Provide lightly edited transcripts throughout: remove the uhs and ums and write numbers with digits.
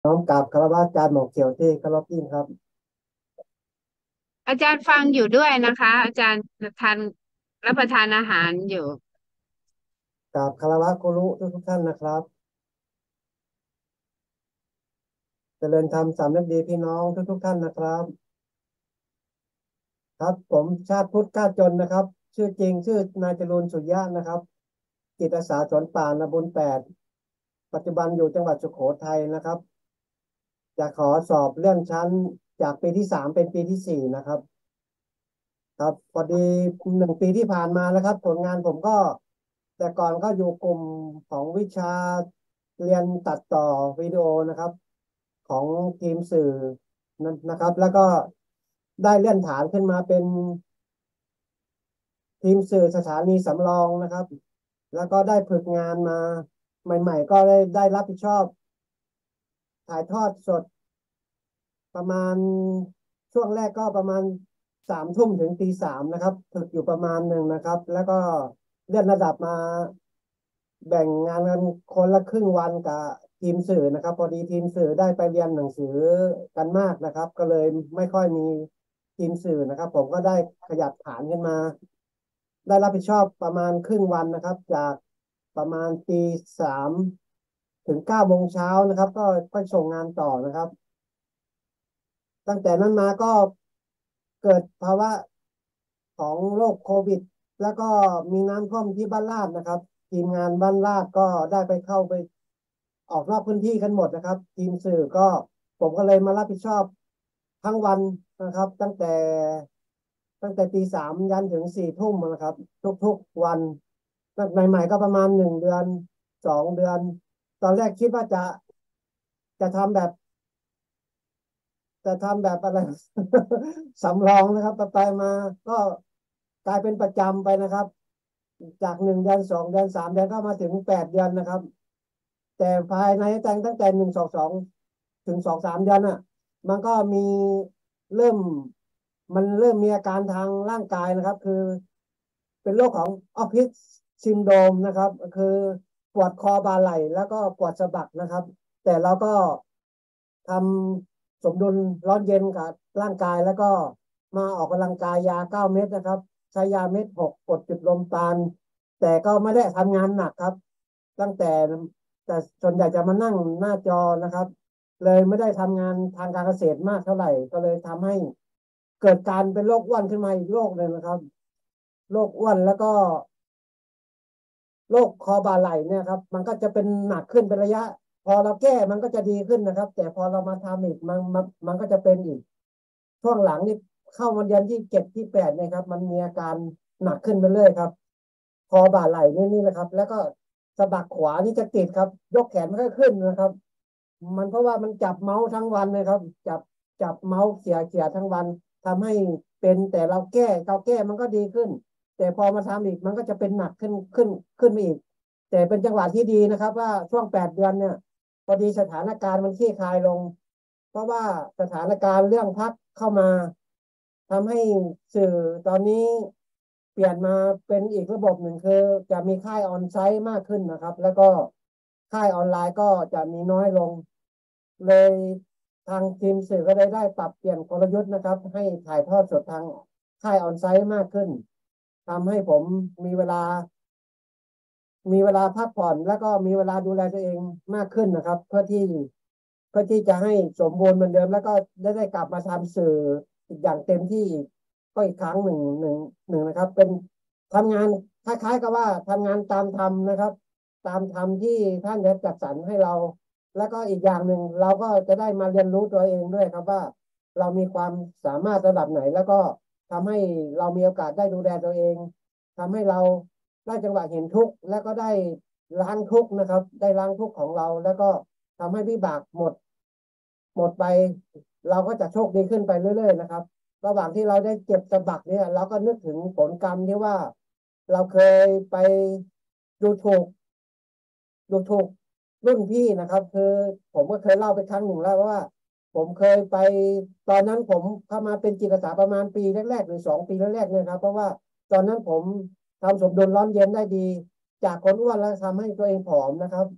น้อมกราบคารวะอาจารย์หมอเขียวที่เคารพยิ่งครับอาจารย์ฟังอยู่ด้วยนะคะอาจารย์ทานรับประทานอาหารอยู่กราบคารวะครูรุทุกท่านนะครับเจริญธรรมสำนึกดีพี่น้องทุกท่านนะครับครับผมชาติพุทธกล้าจนนะครับชื่อจริงชื่อนายจรูนสุริยะนะครับจิตอาสาสวนป่านาบุญแปดปัจจุบันอยู่จังหวัดสุโขทัยนะครับจะขอสอบเลื่อนชั้นจากปีที่3เป็นปีที่4นะครับครับพอดี1 ปีที่ผ่านมานะครับผลงานผมก็แต่ก่อนก็อยู่กลุ่มของวิชาเรียนตัดต่อวิดีโอนะครับของทีมสื่อนะครับแล้วก็ได้เลื่อนฐานขึ้นมาเป็นทีมสื่อสถานีสำรองนะครับแล้วก็ได้ฝึกงานมาใหม่ๆก็ได้รับผิดชอบถ่ายทอดสดประมาณช่วงแรกก็ประมาณ3 ทุ่มถึงตี 3นะครับฝึกอยู่ประมาณหนึ่งนะครับแล้วก็เลื่อนระดับมาแบ่งงานกันคนละครึ่งวันกับทีมสื่อนะครับพอดีทีมสื่อได้ไปเรียนหนังสือกันมากนะครับก็เลยไม่ค่อยมีทีมสื่อนะครับผมก็ได้ขยับฐานขึ้นมาได้รับผิดชอบประมาณครึ่งวันนะครับจากประมาณตี 3ถึง9 โมงเช้านะครับก็ส่งงานต่อนะครับ ตั้งแต่นั้นมาก็เกิดภาวะของโรคโควิดแล้วก็มีน้ำท่วมที่บ้านลาดนะครับทีมงานบ้านลาดก็ได้ไปเข้าไปออกนอกพื้นที่กันหมดนะครับทีมสื่อก็ผมก็เลยมารับผิดชอบทั้งวันนะครับตั้งแต่ตี 3ยันถึง4 ทุ่มนะครับทุกๆวันตั้งใหม่ๆก็ประมาณ1 เดือน2 เดือนตอนแรกคิดว่าจะทำแบบ จะทำแบบอะไรสำรองนะครับไปมาก็กลายเป็นประจำไปนะครับจาก1 เดือน2 เดือน3 เดือนก็มาถึง8 เดือนนะครับแต่ภายในตั้งแต่1 2 2ถึง 2 3 เดือนอ่ะมันก็เริ่มมันเริ่มมีอาการทางร่างกายนะครับคือเป็นโรคของออฟฟิศซินโดรมนะครับคือปวดคอบ่าไหล่แล้วก็ปวดสะบักนะครับแต่เราก็ทำสมดุลร้อนเย็นกับร่างกายแล้วก็มาออกกำลังกายยา9 เม็ดนะครับใช้ยาเม็ด 6กดจุดลมปราณแต่ก็ไม่ได้ทำงานหนักครับตั้งแต่ส่วนใหญ่จะมานั่งหน้าจอนะครับเลยไม่ได้ทำงานทางการเกษตรมากเท่าไหร่ก็เลยทำให้เกิดการเป็นโรคอ้วนขึ้นมาอีกโรคหนึ่งนะครับโรคอ้วนแล้วก็ โรคคอบ่าไหล่เนี่ยครับมันก็จะเป็นหนักขึ้นเป็นระยะพอเราแก้มันก็จะดีขึ้นนะครับแต่พอเรามาทำอีกมันก็จะเป็นอีกช่วงหลังนี่เข้ามาเดือนที่7ที่ 8เนี่ยครับมันมีอาการหนักขึ้นไปเรื่อยครับคอบ่าไหล่นี่นะครับแล้วก็สะบักขวานี่จะติดครับยกแขนไม่ค่อยขึ้นนะครับมันเพราะว่ามันจับเมาส์ทั้งวันเลยครับจับเมาส์เขี่ยทั้งวันทำให้เป็นแต่เราแก้มันก็ดีขึ้น แต่พอมาทำอีกมันก็จะเป็นหนักขึ้นไปอีกแต่เป็นจังหวะที่ดีนะครับว่าช่วง8 เดือนเนี่ยพอดีสถานการณ์มันคลี่คลายลงเพราะว่าสถานการณ์เรื่องพักเข้ามาทำให้สื่อตอนนี้เปลี่ยนมาเป็นอีกระบบหนึ่งคือจะมีค่ายออนไซต์มากขึ้นนะครับแล้วก็ค่ายออนไลน์ก็จะมีน้อยลงเลยทางทีมสื่อก็ได้ปรับเปลี่ยนกลยุทธ์นะครับให้ถ่ายทอดสดทางค่ายออนไซต์มากขึ้น ทำให้ผมมีเวลามีเวลาพักผ่อนแล้วก็มีเวลาดูแลตัวเองมากขึ้นนะครับเพื่อที่จะให้สมบูรณ์เหมือนเดิมแล้วก็ได้กลับมาทำสื่ออย่างเต็มที่ก็อีกครั้งหนึ่งนะครับเป็นทำงานคล้ายๆกับว่าทำงานตามธรรมนะครับตามธรรมที่ท่านได้จัดสรรให้เราแล้วก็อีกอย่างหนึ่งเราก็จะได้มาเรียนรู้ตัวเองด้วยครับว่าเรามีความสามารถระดับไหนแล้วก็ทำให้เรามีโอกาสได้ดูแลตัวเอง ทำให้เราได้จังหวะเห็นทุกข์แล้วก็ได้ล้างทุกข์นะครับได้ล้างทุกข์ของเราแล้วก็ทำให้วิบากหมดไปเราก็จะโชคดีขึ้นไปเรื่อยๆนะครับระหว่างที่เราได้เจ็บสะบักเนี่ยเราก็นึกถึงผลกรรมที่ว่าเราเคยไปดูถูกรุ่นพี่นะครับคือผมก็เคยเล่าไปครั้งหนึ่งแล้วว่าผมเคยไปตอนนั้นผมเข้ามาเป็นจิตอาสาประมาณปีแรกๆหรือ2 ปีแรกๆเนี่ยครับเพราะว่าตอนนั้นผมทำสมดุลร้อนเย็นได้ดีจากคนอ้วนแล้วทำให้ตัวเองผอมนะครับ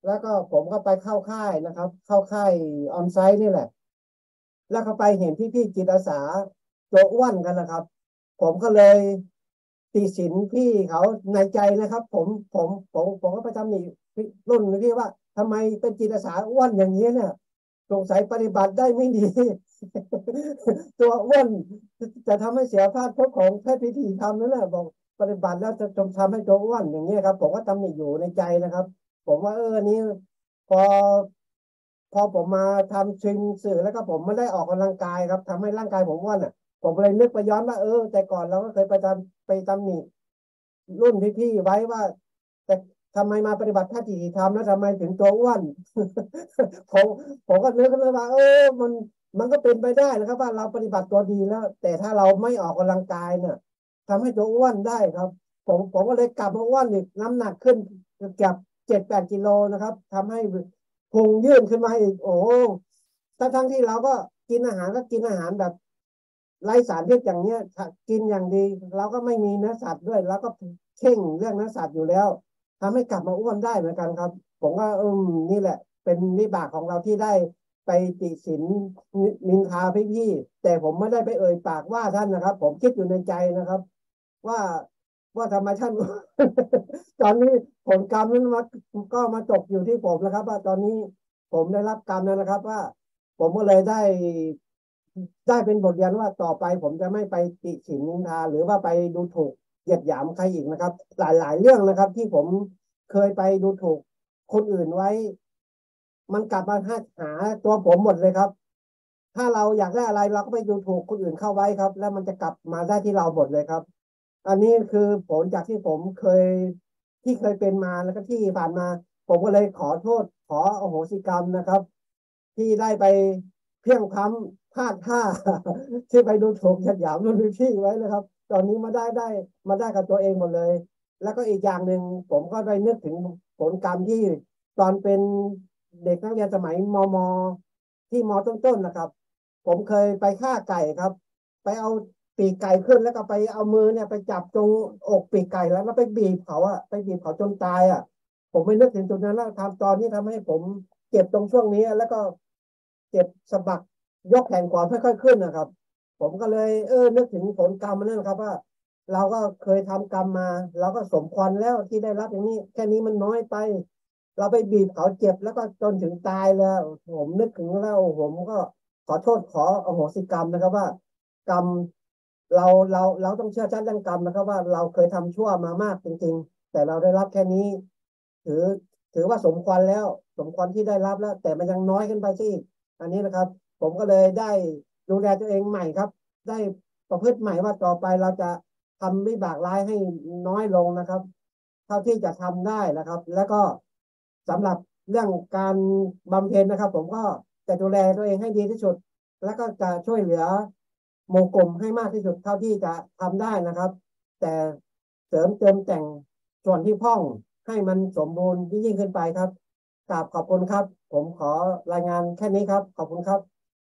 แล้วก็ผมก็ไปเข้าค่ายนะครับเข้าค่ายออนไซต์นี่แหละ แล้วก็ไปเห็นพี่จิตอาสาโจอ้วนกันนะครับผมก็เลยติฉินพี่เขาในใจนะครับผมก็ไปตำหนิพี่รุ่นพี่ว่าทำไมเป็นจิตอาสาอ้วนอย่างนี้เนี่ยสงสัยปฏิบัติได้ไม่ดีตัวอ้วนจะทำให้เสียภาพพจน์ของแพทย์พิธีทำนั่นแหละบอกปฏิบัติแล้วจะทำให้ตัวอ้วนอย่างนี้ครับผมก็ตำหนิอยู่ในใจนะครับผมว่านี้พอผมมาทำชิงสื่อแล้วก็ผมไม่ได้ออกกำลังกายครับทำให้ร่างกายผมอ้วนอ่ะผมเลยนึกไปย้อนว่าแต่ก่อนเราก็เคยไปตำหนิรุ่นพี่ๆไว้ว่าแต่ทำไมมาปฏิบัติแพทย์ธรรมแล้วทำไมถึงตัวอ้วนผมผมก็นึกเลยว่ามันก็เป็นไปได้นะครับว่าเราปฏิบัติตัวดีแล้วแต่ถ้าเราไม่ออกกำลังกายเนี่ยทำให้ตัวอ้วนได้ครับผมก็เลยกลับมาอ้วนอีกน้ำหนักขึ้นเกือบ7-8 กิโลนะครับทำให้ พุงยื่นขึ้นมาอีกโอ้ทั้งที่เราก็กินอาหารก็กินอาหารแบบไร้สารพิษอย่างเนี้ยกินอย่างดีเราก็ไม่มีเนื้อสัตว์ด้วยเราก็เข่งเรื่องเนื้อสัตว์อยู่แล้วทำให้กลับมาอ้วนได้เหมือนกันครับผมว่านี่แหละเป็นวิบากของเราที่ได้ไปติฉินนินทาพี่แต่ผมไม่ได้ไปเอ่ยปากว่าท่านนะครับผมคิดอยู่ในใจนะครับว่าทำไมท่านตอนนี้ผลกรรมนั้นก็มาตกอยู่ที่ผมนะครับว่าตอนนี้ผมได้รับกรรมแล้วนะครับว่าผมก็เลยได้เป็นบทเรียนว่าต่อไปผมจะไม่ไปติฉินนินทาหรือว่าไปดูถูกเหยียดหยามใครอีกนะครับหลายเรื่องนะครับที่ผมเคยไปดูถูกคนอื่นไว้มันกลับมาหาตัวผมหมดเลยครับถ้าเราอยากได้อะไรเราก็ไปดูถูกคนอื่นเข้าไว้ครับแล้วมันจะกลับมาได้ที่เราหมดเลยครับ อันนี้คือผลจากที่ผมเคยเป็นมาแล้วก็ที่ผ่านมาผมก็เลยขอโทษขออโหสิกรรมนะครับที่ได้ไปเพี้ยงพล้ำพลาดท่าที่ไปดูถูกเหยียดหยามรุ่นพี่ไว้นะครับตอนนี้มาได้กับตัวเองหมดเลยแล้วก็อีกอย่างหนึ่งผมก็ได้นึกถึงผลกรรมที่ตอนเป็นเด็กนักเรียนสมัยมที่มต้นๆนะครับผมเคยไปฆ่าไก่ครับ ไปเอาปีกไก่ขึ้นแล้วก็ไปเอามือเนี่ยไปจับตรงอกปีกไก่แล้วไปบีบเขาอะไปบีบเขาจนตายอะผมไม่นึกถึงตรงนั้นแล้วทำตอนนี้ทำให้ผมเจ็บตรงช่วงนี้แล้วก็เจ็บสะบักยกแขนขวาค่อยๆขึ้นนะครับผมก็เลยนึกถึงผลกรรมนั่นครับว่าเราก็เคยทำกรรมมาเราก็สมควรแล้วที่ได้รับอย่างนี้แค่นี้มันน้อยไปเราไปบีบเขาเจ็บแล้วก็จนถึงตายแล้วผมนึกถึงแล้วผมก็ขอโทษขออโหสิกรรมนะครับว่า กรรมเราต้องเชื่อชัดเรื่องกรรมนะครับว่าเราเคยทำชั่วมามากจริงๆแต่เราได้รับแค่นี้ถือว่าสมควรแล้วสมควรที่ได้รับแล้วแต่มันยังน้อยขึ้นไปซะอีกอันนี้นะครับผมก็เลยได้ดูแลตัวเองใหม่ครับได้ประพฤติใหม่ว่าต่อไปเราจะทำวิบากร้ายให้น้อยลงนะครับเท่าที่จะทำได้นะครับแล้วก็สำหรับเรื่องการบำเพ็ญนะครับผมก็จะดูแลตัวเองให้ดีที่สุดแล้วก็จะช่วยเหลือ หมู่กลุ่มให้มากที่สุดเท่าที่จะทำได้นะครับแต่เสริมเติมแต่งส่วนที่พร่องให้มันสมบูรณ์ยิ่งขึ้นไปครับกราบขอบคุณครับผมขอรายงานแค่นี้ครับขอบคุณครับ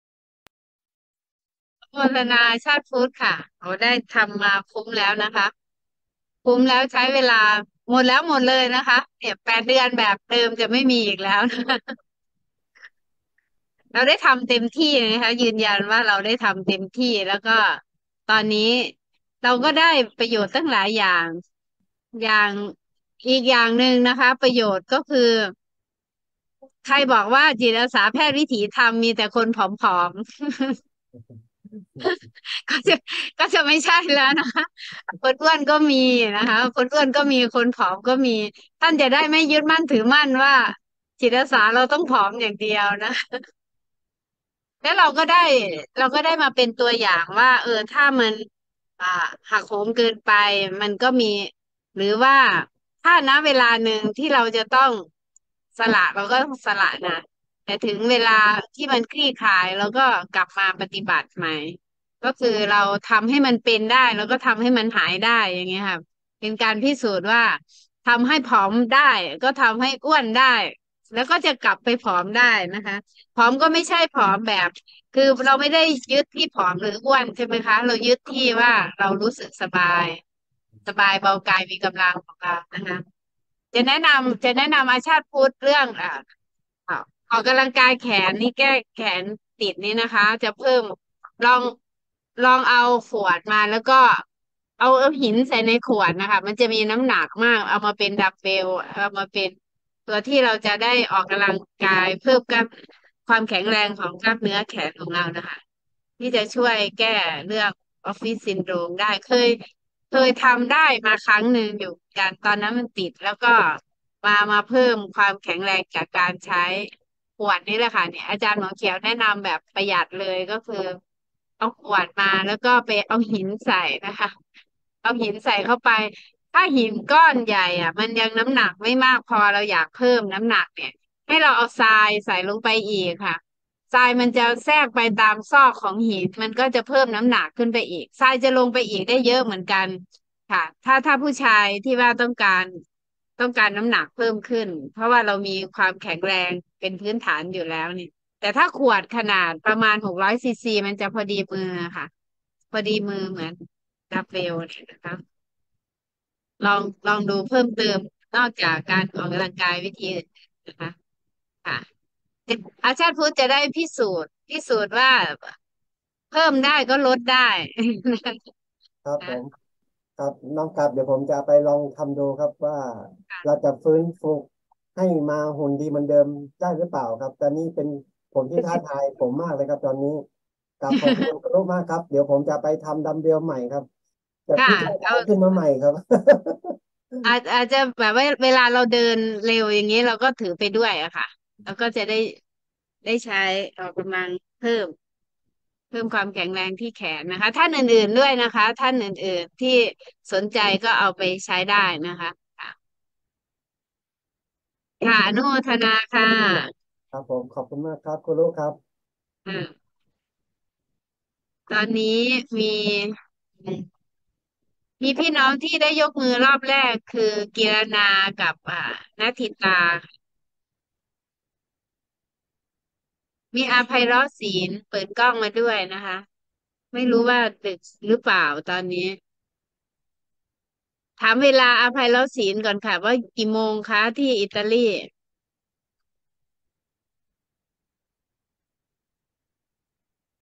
โฆษณาชาติฟู้ดค่ะเราได้ทำมาคุ้มแล้วนะคะคุ้มแล้วใช้เวลาหมดแล้วหมดเลยนะคะเนี่ย8 เดือนแบบเดิมจะไม่มีอีกแล้วนะคะเราได้ทำเต็มที่นะคะยืนยันว่าเราได้ทำเต็มที่แล้วก็ตอนนี้เราก็ได้ประโยชน์ตั้งหลายอย่างอย่างอีกอย่างหนึ่งนะคะประโยชน์ก็คือใครบอกว่าจิตอาสาแพทย์วิถีธรรมมีแต่คนผอมๆ ก็จะไม่ใช่แล้วนะคะคนอ้วนก็มีนะคะคนอ้วนก็มีคนผอมก็มีท่านจะได้ไม่ยึดมั่นถือมั่นว่าจิตอาสาเราต้องผอมอย่างเดียวนะแล้วเราก็ได้มาเป็นตัวอย่างว่าถ้ามันอ่าหักโหมเกินไปมันก็มีหรือว่าถ้าณเวลาหนึ่งที่เราจะต้องสละเราก็ต้องสละนะแต่ถึงเวลาที่มันคลี่คลายเราก็กลับมาปฏิบัติใหม่ ก็คือเราทำให้มันเป็นได้แล้วก็ทำให้มันหายได้อย่างเงี้ยครับเป็นการพิสูจน์ว่าทำให้ผอมได้ก็ทำให้อ้วนได้แล้วก็จะกลับไปผอมได้นะคะผอมก็ไม่ใช่ผอมแบบคือเราไม่ได้ยึดที่ผอมหรืออ้วนใช่ไหมคะเรายึดที่ว่าเรารู้สึกสบายเบากายมีกำลังของเรานะคะจะจะแนะนำอาชาติพุทธเรื่องอ่าออกกำลังกายแขนนี่แก้แขนติดนี่นะคะจะเพิ่มลองลองเอาขวดมาแล้วก็เอาหินใส่ในขวดนะคะมันจะมีน้ำหนักมากเอามาเป็นดัมเบลเอามาเป็นตัวที่เราจะได้ออกกำลังกายเพิ่มความแข็งแรงของกล้ามเนื้อแขนของเรานะคะที่จะช่วยแก้เรื่องออฟฟิศซินโดรมได้เคยทำได้มาครั้งหนึ่งอยู่เหมือนกันตอนนั้นมันติดแล้วก็มาเพิ่มความแข็งแรงจากการใช้ขวดนี่แหละค่ะเนี่ยอาจารย์หมอเขียวแนะนำแบบประหยัดเลยก็คือเอาขวดมาแล้วก็ไปเอาหินใส่นะคะเอาหินใส่เข้าไปถ้าหินก้อนใหญ่อ่ะมันยังน้ำหนักไม่มากพอเราอยากเพิ่มน้ำหนักเนี่ยให้เราเอาทรายใส่ลงไปอีกค่ะ ทรายมันจะแทรกไปตามซอกของหินมันก็จะเพิ่มน้ำหนักขึ้นไปอีกทรายจะลงไปอีกได้เยอะเหมือนกันค่ะถ้าผู้ชายที่ว่าต้องการน้ำหนักเพิ่มขึ้นเพราะว่าเรามีความแข็งแรงเป็นพื้นฐานอยู่แล้วนี่แต่ถ้าขวดขนาดประมาณ600 ซีซีมันจะพอดีมือค่ะพอดีมือเหมือนดัมเบลเนี่ยนะคะลองดูเพิ่มเติมนอกจากการออกกำลังกายวิธีอื่นนะคะค่ะ อาชาติพุทธจะได้พิสูจน์ว่าเพิ่มได้ก็ลดได้ครับผนะมครับน้องครับเดี๋ยวผมจะไปลองทำดูครับว่าเราจะฟื้นฟูให้มาหุ่นดีเหมือนเดิมได้หรือเปล่าครับตอนนี้เป็นผมที่ท้าทายผมมากเลยครับตอนนี้กับขอบคุณครูมากครับเดี๋ยวผมจะไปทำดัมเบลใหม่ครับจะค่ะพิจารณาเอาขึ้นมาใหม่ครับอาจจะแบบว่าเวลาเราเดินเร็วอย่างนี้เราก็ถือไปด้วยอะค่ะแล้วก็จะได้ใช้ออกกำลังเพิ่มความแข็งแรงที่แขนนะคะท่านอื่นๆด้วยนะคะท่านอื่นๆที่สนใจก็เอาไปใช้ได้นะคะค่ะค่ะอนุโมทนาค่ะครับผมขอบคุณมากครับคุณลูกครับอ่าตอนนี้มีมีพี่น้องที่ได้ยกมือรอบแรกคือกีรณากับนัทธิตามีอาภัยร้อศีลเปิดกล้องมาด้วยนะคะไม่รู้ว่าดึกหรือเปล่าตอนนี้ถามเวลาอาภัยร้อศีลก่อนค่ะว่ากี่โมงคะที่อิตาลี